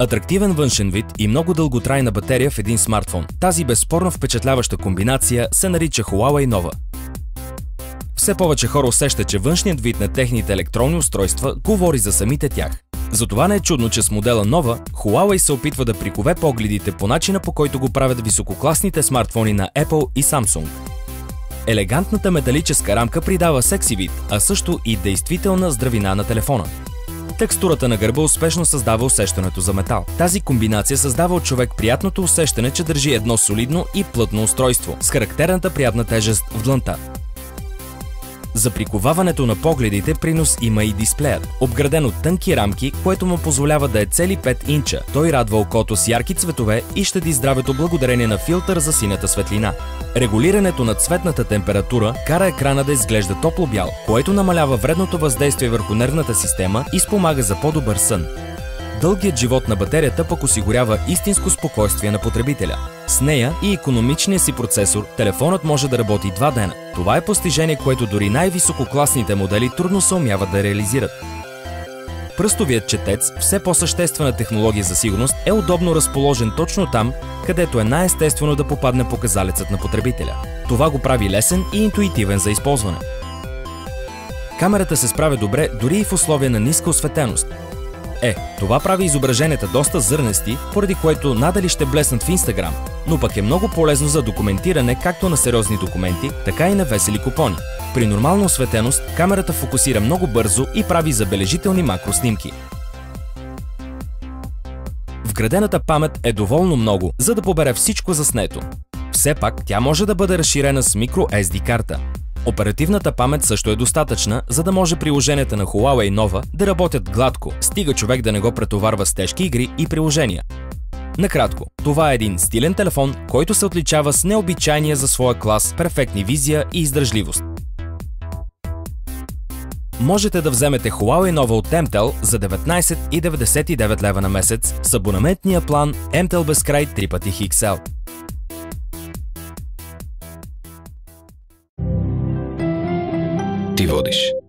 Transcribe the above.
Атрактивен външен вид и много дълготрайна батерия в един смартфон. Тази безспорно впечатляваща комбинация се нарича Huawei Nova. Все повече хора усещат, че външният вид на техните електронни устройства говори за самите тях. Затова не е чудно, че с модела Nova, Huawei се опитва да прикове погледите по начина, по който го правят висококласните смартфони на Apple и Samsung. Елегантната металическа рамка придава секси вид, а също и действителна здравина на телефона. Текстурата на гърба успешно създава усещането за метал. Тази комбинация създава от човек приятното усещане, че държи едно солидно и плътно устройство, с характерната приятна тежест в длънта. За приковаването на погледите принос има и дисплеят, обграден от тънки рамки, което му позволява да е цели 5 инча. Той радва окото с ярки цветове и щади здравето благодарение на филтър за синята светлина. Регулирането на цветната температура кара екрана да изглежда топло-бял, което намалява вредното въздействие върху нервната система и спомага за по-добър сън. Дългият живот на батерията пък осигурява истинско спокойствие на потребителя. С нея и икономичния си процесор, телефонът може да работи 2 дена. Това е постижение, което дори най-висококласните модели трудно се умяват да реализират. Пръстовият четец, все по-съществена технология за сигурност, е удобно разположен точно там, където е най-естествено да попадне показалецът на потребителя. Това го прави лесен и интуитивен за използване. Камерата се справя добре дори и в условия на ниска осветеност. Това прави изображенията доста зърнести, поради което надали ще блеснат в Instagram, но пък е много полезно за документиране както на сериозни документи, така и на весели купони. При нормална осветеност камерата фокусира много бързо и прави забележителни макроснимки. Вградената памет е доволно много, за да побере всичко заснето. Все пак тя може да бъде разширена с microSD карта. Оперативната памет също е достатъчна, за да може приложенията на Huawei Nova да работят гладко, стига човек да не го претоварва с тежки игри и приложения. Накратко, това е един стилен телефон, който се отличава с необичайния за своя клас перфектни визия и издържливост. Можете да вземете Huawei Nova от MTEL за 19,99 лева на месец с абонаментния план MTEL Безкрай 3x XL. Ти водиш.